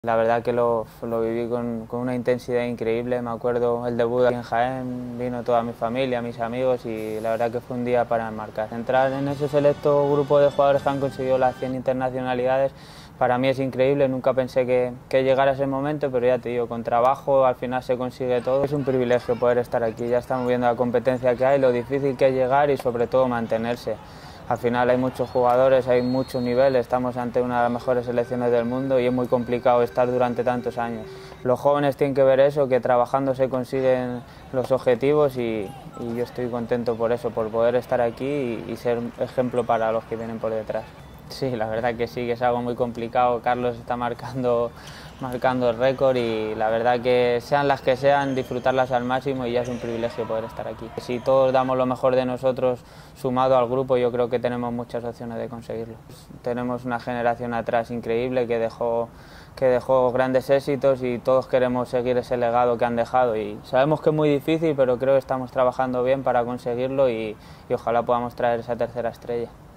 La verdad que lo viví con una intensidad increíble. Me acuerdo el debut aquí en Jaén, vino toda mi familia, mis amigos y la verdad que fue un día para enmarcar. Entrar en ese selecto grupo de jugadores que han conseguido las 100 internacionalidades para mí es increíble. Nunca pensé que llegara ese momento, pero ya te digo, con trabajo al final se consigue todo. Es un privilegio poder estar aquí. Ya estamos viendo la competencia que hay, lo difícil que es llegar y sobre todo mantenerse. Al final hay muchos jugadores, hay mucho nivel, estamos ante una de las mejores selecciones del mundo y es muy complicado estar durante tantos años. Los jóvenes tienen que ver eso, que trabajando se consiguen los objetivos y yo estoy contento por eso, por poder estar aquí y ser ejemplo para los que vienen por detrás. Sí, la verdad que sí, que es algo muy complicado. Carlos está marcando el récord y la verdad que sean las que sean, disfrutarlas al máximo y ya es un privilegio poder estar aquí. Si todos damos lo mejor de nosotros sumado al grupo, yo creo que tenemos muchas opciones de conseguirlo. Tenemos una generación atrás increíble que dejó grandes éxitos y todos queremos seguir ese legado que han dejado y sabemos que es muy difícil, pero creo que estamos trabajando bien para conseguirlo y ojalá podamos traer esa tercera estrella.